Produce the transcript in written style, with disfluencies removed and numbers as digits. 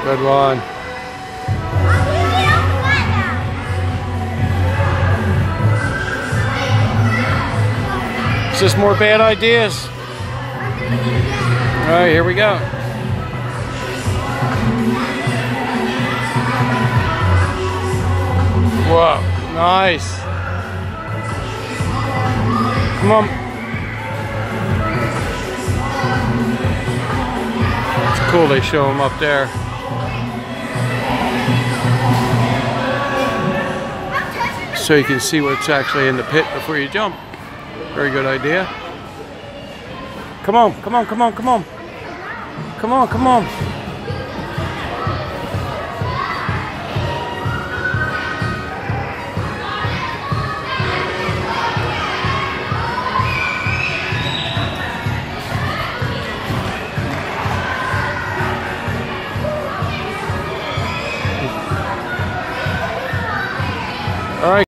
Good one. It's just more bad ideas. All right, here we go. Whoa, nice. Come on. It's cool they show them up there. So you can see what's actually in the pit before you jump. Very good idea. Come on, come on, come on, come on. Come on, come on. All right.